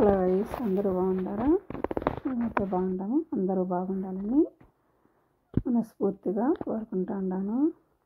Hello guys, అందరూ బాగుంటారా? మేమైతే బాగుంటాము. అందరూ బాగుండాలని మనస్ఫూర్తిగా కోరుకుంటా ఉన్నాను.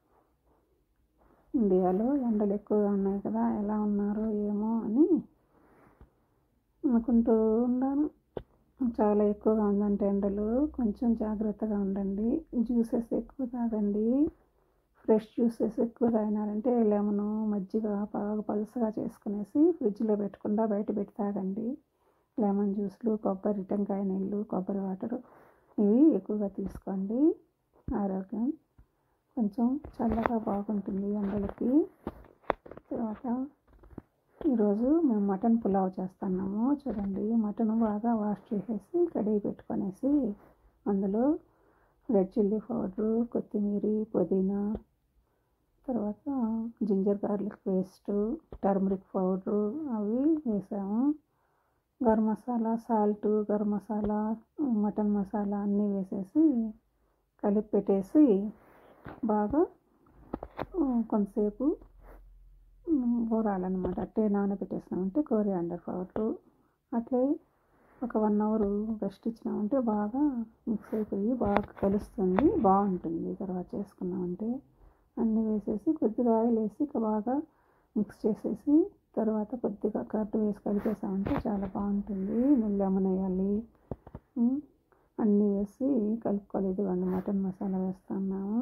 ఇండియాలో ఎండలు ఎక్కువగా ఉన్నాయి కదా, ఎలా ఉన్నారో ఏమో అని అనుకుంటూ ఉన్నాను. చాలా ఎక్కువగా ఉందంటే ఎండలు, కొంచెం జాగ్రత్తగా ఉండండి. జ్యూసెస్ ఎక్కువ తాగండి. ఫ్రెష్ జ్యూసెస్ ఎక్కువ తాగినారంటే లెమను, మజ్జిగ బాగా పలుసగా చేసుకునేసి ఫ్రిడ్జ్లో పెట్టకుండా బయట పెట్టి తాగండి. లెమన్ జ్యూస్లు, కొబ్బరి టెంకాయ నీళ్ళు, కొబ్బరి వాటరు ఇవి ఎక్కువగా తీసుకోండి. ఆరోగ్యం కొంచెం చల్లగా బాగుంటుంది ఎండలకి. తర్వాత ఈరోజు మేము మటన్ పులావ్ చేస్తున్నాము. చూడండి, మటన్ బాగా వాష్ చేసేసి కడిగి పెట్టుకొనేసి అందులో రెడ్ చిల్లీ పౌడరు, కొత్తిమీర, పుదీనా, తర్వాత ginger garlic paste, turmeric powder అవి వేసాము. గరం మసాలా, సాల్ట్, గరం మసాలా, మటన్ మసాలా అన్నీ వేసేసి కలిపి పెట్టేసి బాగా కొంతసేపు ఊరాలన్నమాట. అట్టే నానబెట్టేసినామంటే కోరియాండర్ పౌడరు అట్లే ఒక 1 అవర్ రెస్ట్ ఇచ్చినామంటే బాగా మిక్స్ అయిపోయి బాగా కలుస్తుంది, బాగుంటుంది. తర్వాత చేసుకున్నామంటే అన్నీ వేసేసి కొద్దిగా ఆయిల్ వేసి బాగా మిక్స్ చేసేసి తర్వాత కొద్దిగా కర్డ్ వేసి కలిపేసామంటే చాలా బాగుంటుంది. లెమన్ వేయాలి, అన్నీ వేసి కలుపుకోవాలి. ఇదిగోండి మటన్ మసాలా వేస్తున్నాము.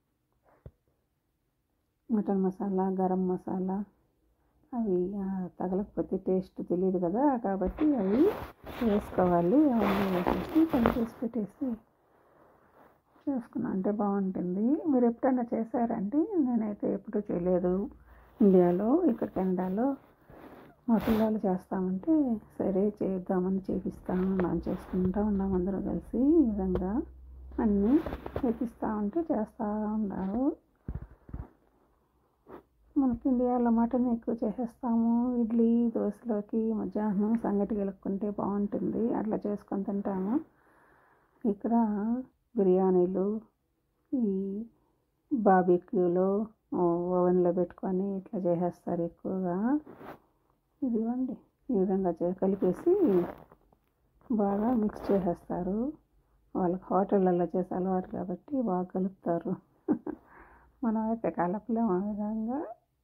మటన్ మసాలా, గరం మసాలా అవి తగలకపోతే టేస్ట్ తెలియదు కదా, కాబట్టి అవి వేసుకోవాలి. అవన్నీ వేసేసి కలిపేసి పెట్టేసి చేసుకున్నా అంటే బాగుంటుంది. మీరు ఎప్పుడైనా చేశారండి? నేనైతే ఎప్పుడూ చేయలేదు. ఇండియాలో ఇక్కడ కెనడాలో మా పిల్లలు చేస్తామంటే సరే చేద్దామని చేపిస్తాము, మనం చేసుకుంటూ ఉన్నాం అందరూ కలిసి. ఈ విధంగా అన్నీ చేపిస్తూ ఉంటే చేస్తూ ఉన్నారు. మనకి ఇండియాలో మటన్ ఎక్కువ చేసేస్తాము. ఇడ్లీ దోశలోకి మధ్యాహ్నం సంగటి కలుపుకుంటే బాగుంటుంది, అట్లా చేసుకొని తింటాము. ఇక్కడ బిర్యానీలు, ఈ బార్బిక్యూలో ఓవెన్లో పెట్టుకొని ఇట్లా చేసేస్తారు ఎక్కువగా. ఇదిగోండి ఈ విధంగా కలిపేసి బాగా మిక్స్ చేసేస్తారు. వాళ్ళకి హోటళ్ళల్లో చేసే అలవాటు కాబట్టి బాగా కలుపుతారు. మనమైతే కలపలేము ఆ విధంగా.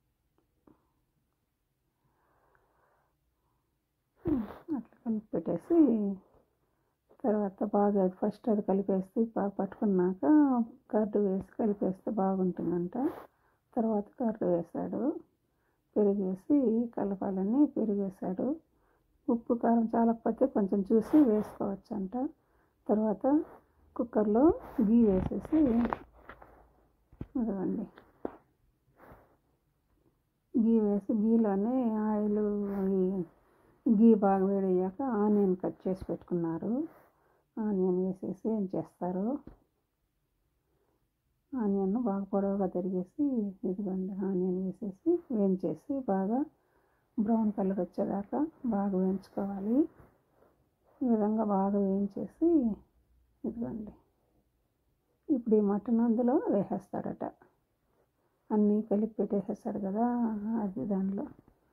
అట్లా కలిపి పెట్టేసి తర్వాత బాగా ఫస్ట్ అది కలిపేసి బాగా పట్టుకున్నాక కర్డ్ వేసి కలిపేస్తే బాగుంటుందంట. తర్వాత కర్డ్ వేసాడు, పెరుగు వేసి కలపాలని పెరుగు వేసాడు. ఉప్పు కారం చాలకపోతే కొంచెం చూసి వేసుకోవచ్చంట. తర్వాత కుక్కర్లో గీ వేసేసి ఇదిగోండి గీ వేసి గీలోనే ఆయిల్ గీ బాగా వేడయ్యాక ఆనియన్ కట్ చేసి పెట్టుకున్నారు. ఆనియన్ వేసేసి ఏం చేస్తారు, ఆనియన్ బాగా పొడవుగా తరిగేసి ఇదిగోండి ఆనియన్ వేసేసి వేయించేసి బాగా బ్రౌన్ కలర్ వచ్చేదాకా బాగా వేయించుకోవాలి. ఈ విధంగా బాగా వేయించేసి ఇదిగోండి ఇప్పుడు ఈ మటన్ అందులో వేసేస్తాడట. అన్నీ కలిపి పెట్టేసేస్తాడు కదా, అది దానిలో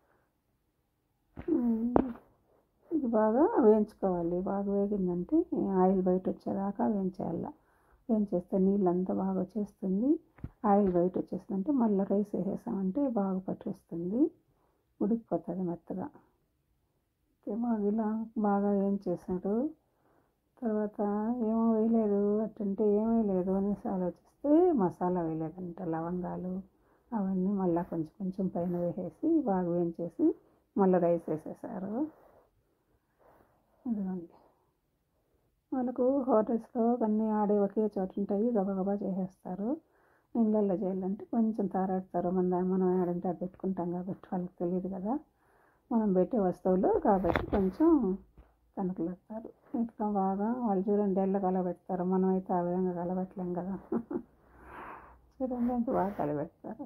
ఇది బాగా వేయించుకోవాలి. బాగా వేగిందంటే ఆయిల్ బయట వచ్చేదాకా వేయించేయాల. వేయించేస్తే నీళ్ళంతా బాగా వచ్చేస్తుంది, ఆయిల్ బయట వచ్చేస్తుందంటే మళ్ళీ రైస్ వేసేసామంటే బాగా పట్టేస్తుంది, ఉడికిపోతుంది మెత్తగా. బాగా ఇలా బాగా వేయించేసాడు. తర్వాత ఏమో వేయలేదు అట్టంటే ఏమీ లేదు అనేసి ఆలోచిస్తే మసాలా వేయలేదంట. లవంగాలు అవన్నీ మళ్ళీ కొంచెం కొంచెం పైన వేసేసి బాగా వేయించేసి మళ్ళీ రైస్ వేసేసారు. ఇదిగోండి వాళ్ళకు హోటల్స్లో అన్నీ ఆడే ఒకే చోట ఉంటాయి, గబగబా చేసేస్తారు. ఇళ్ళల్లో చేయాలంటే కొంచెం తారాడతారు. మనం ఆడంటే అది పెట్టుకుంటాం కాబట్టి వాళ్ళకి తెలియదు కదా, మనం పెట్టే వస్తువులు కాబట్టి కొంచెం తనకలేస్తారు. ఇట్లా బాగా వాళ్ళు చూడండి ఎల్ల కలబెడతారు, మనమైతే ఆ విధంగా కలబెట్టలేం కదా. చూడండి ఎంత బాగా కలబెడతారు.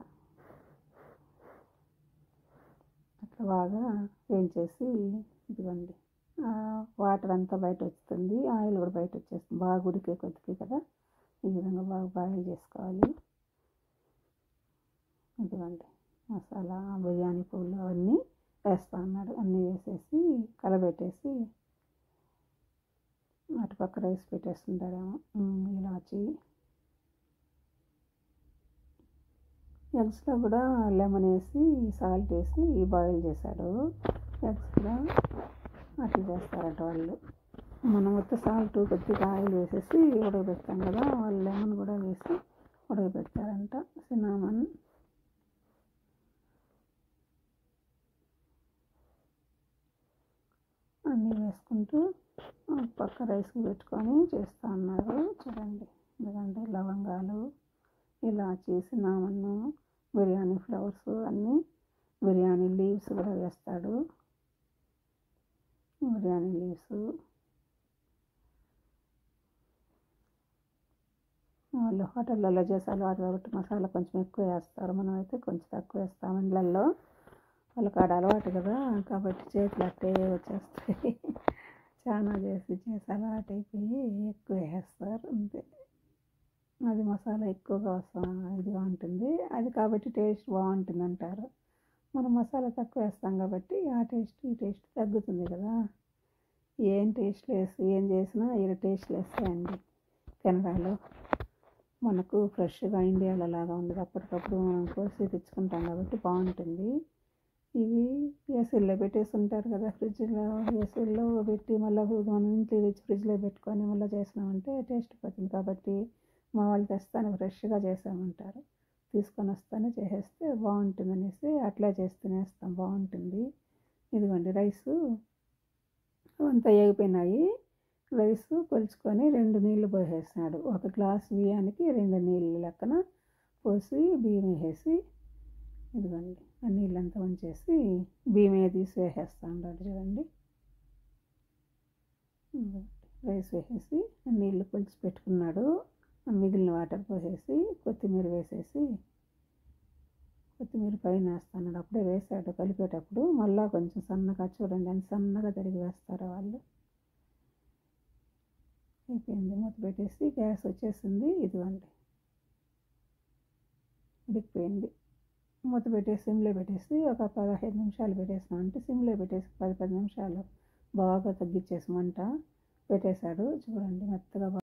అట్లా బాగా వేయించేసి ఇదిగోండి వాటర్ అంతా బయట వస్తుంది, ఆయిల్ కూడా బయట వచ్చేస్తుంది. బాగా ఉడికే కొద్దికి కదా, ఈ విధంగా బాగా బాయిల్ చేసుకోవాలి. ఇదిగోండి మసాలా, బిర్యానీ పువ్వులు అవన్నీ వేస్తా అన్నాడు. అన్నీ వేసేసి కలబెట్టేసి అటుపక్క రైస్ పెట్టేస్తుంటాడేమో. ఇలాచి ఎగ్స్లో కూడా లెమన్ వేసి సాల్ట్ వేసి బాయిల్ చేశాడు. ఎగ్స్ కూడా అట్లా చేస్తారట వాళ్ళు. మనం ఉత్త సాల్ట్ కొద్దిగా ఆయిల్ వేసేసి ఉడకబెడతాం కదా, వాళ్ళు లెమన్ కూడా వేసి ఉడకబెడతారంట. సినామన్ అన్నీ వేసుకుంటూ పక్క రైస్కి పెట్టుకొని చేస్తూ ఉన్నారు. చూడండి, ఎందుకంటే లవంగాలు, ఇలాచి, సినామన్ను, బిర్యానీ ఫ్లవర్స్ అన్నీ, బిర్యానీ లీవ్స్ కూడా వేస్తాడు. బిర్యానీ లీవ్స్ వాళ్ళు హోటళ్ళల్లో చేసే అలవాటు కాబట్టి మసాలా కొంచెం ఎక్కువ వేస్తారు. మనమైతే కొంచెం తక్కువ వేస్తాం ఇండ్లల్లో. వాళ్ళకి ఆడ అలవాటు కదా, కాబట్టి చేతులు అట్టే వచ్చేస్తాయి. చాలా చేసి అలవాటు అయిపోయి ఎక్కువ వేస్తారు అంతే. అది మసాలా ఎక్కువగా ఇదిగా ఉంటుంది అది, కాబట్టి టేస్ట్ బాగుంటుంది అంటారు. మనం మసాలా తక్కువ వేస్తాం కాబట్టి ఆ టేస్ట్ ఈ టేస్ట్ తగ్గుతుంది కదా. ఏం టేస్ట్ లెస్ ఏం చేసినా ఇక్కడ టేస్ట్ లెస్సే కెనడాలో. మనకు ఫ్రెష్గా ఇండియాలో లాగా ఉండదు, అప్పటికప్పుడు మనం కోసి తెచ్చుకుంటాం కాబట్టి బాగుంటుంది. ఇవి ఏసీల్లో పెట్టేసి ఉంటారు కదా, ఫ్రిడ్జ్లో ఏసీల్లో పెట్టి మళ్ళీ మనం ఇంట్లో తెచ్చి ఫ్రిడ్జ్లో పెట్టుకొని మళ్ళీ చేసినామంటే టేస్ట్ పోతుంది. కాబట్టి మా వాళ్ళు తెస్తానే ఫ్రెష్గా చేసామంటారు, తీసుకొని వస్తానే చేసేస్తే బాగుంటుంది అనేసి అట్లా చేసి తినేస్తాం, బాగుంటుంది. ఇదిగోండి రైసు అంతా వేగిపోయినాయి. రైస్ కొలుచుకొని 2 నీళ్ళు పోసేసినాడు. 1 గ్లాస్ బియ్యానికి 2 నీళ్ళు లెక్కన పోసి బియ్యం వేసేసి, ఇదిగోండి ఆ నీళ్ళంతా వంచేసి బియ్యం తీసి వేసేస్తా ఉన్నాడు. చూడండి, రైస్ వేసేసి నీళ్ళు కొలిచి పెట్టుకున్నాడు. మిగిలిన వాటర్ పోసేసి కొత్తిమీర వేసేసి, కొత్తిమీర పైన వేస్తున్నాడు. అప్పుడే వేసాడు కలిపేటప్పుడు, మళ్ళీ కొంచెం సన్నగా, చూడండి ఎంత సన్నగా తరిగి వేస్తారో వాళ్ళు. అయిపోయింది, మూత పెట్టేసి గ్యాస్ వచ్చేసింది. ఇదిగోండి ఉడికిపోయింది. మూత పెట్టేసి సిమ్లో పెట్టేసి ఒక 15 నిమిషాలు పెట్టేసామంటే, సిమ్లో పెట్టేసి 10 నిమిషాలు బాగా తగ్గించేసి మంట పెట్టేశాడు. చూడండి మెత్తగా